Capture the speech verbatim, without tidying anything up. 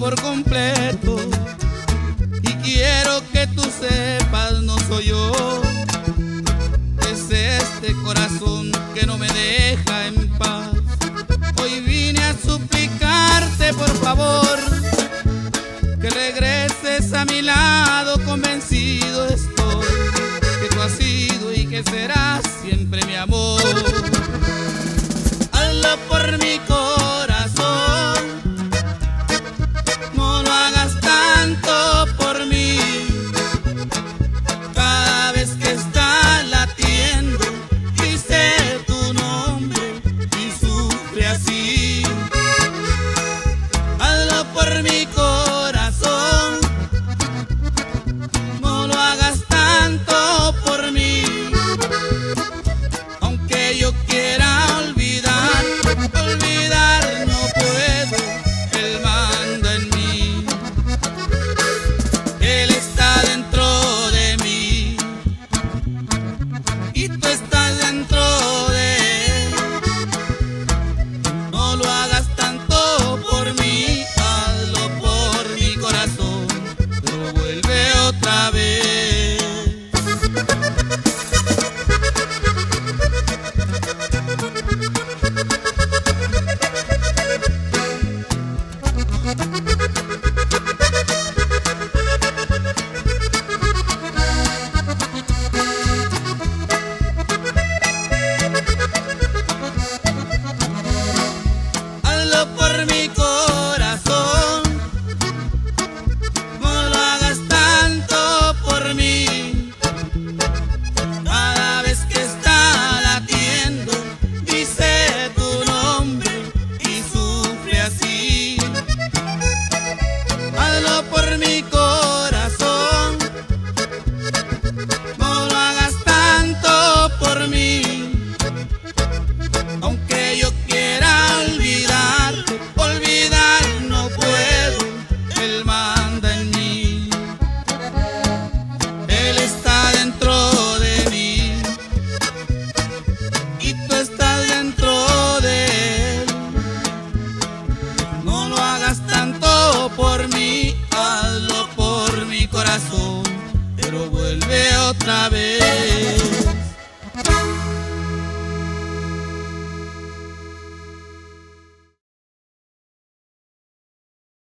por completo. Y quiero que tú sepas, no soy yo, es este corazón que no me deja en paz. Hoy vine a suplicarte, por favor, que regreses a mi lado. Convencido estoy que tú has sido y que serás siempre mi amor. Hazlo por mi corazón, no lo hagas tanto por mí. Cada vez que está latiendo dice tu nombre y sufre así. Hazlo por mi corazón, no lo hagas tanto por mí. Aunque yo quiera olvidar, olvidar no puedo, Él manda en mí. Él está dentro de mí y tú estás dentro de Él. No lo hagas tanto por mí, hazlo por mi corazón, pero vuelve otra vez. Hazlo por mi corazón, no lo hagas tanto por mí. Cada vez que está latiendo dice tu nombre y sufre así. Hazlo por mi corazón, no lo hagas tanto por mí. Aunque yo quiera olvidar, olvidar no puedo, Él manda en mí. Él está dentro de mí y tú estás dentro de Él. No lo hagas tanto por mí, hazlo por mi corazón, pero vuelve otra vez.